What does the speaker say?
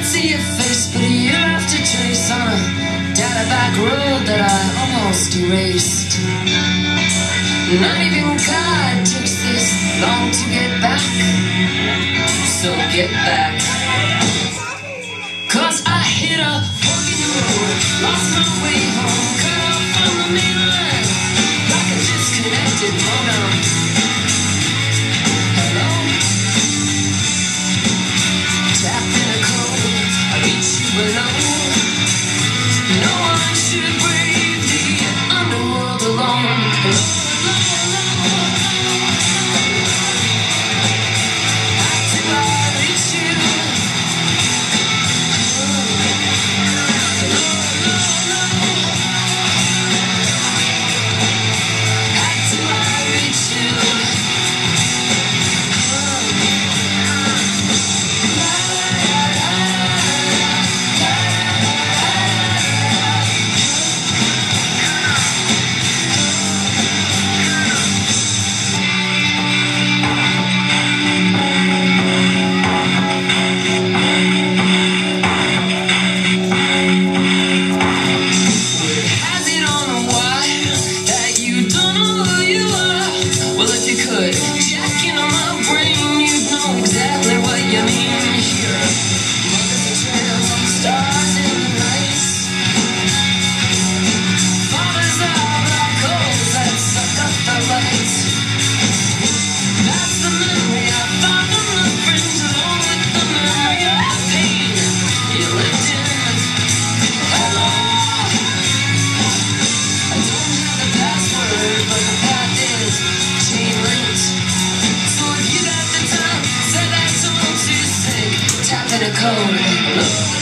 see your face, but a year after trace on a down-a-back road that I almost erased. Not even God takes this long to get back, so get back. 'Cause I hit a fucking road, lost my way home, cut off from the main line, like a disconnected modem. Hello? Tapped in a code, I reach you below. No one should brave the underworld alone. Jacking on my brain, you'd know exactly what you mean here. Mothers and trails and stars in the night. Fathers are black holes that suck up the light. That's the memory I found from the friends, along with the memory of the pain you lived in. Hello. I don't have the password, but the path is chain linked. Tap in a code.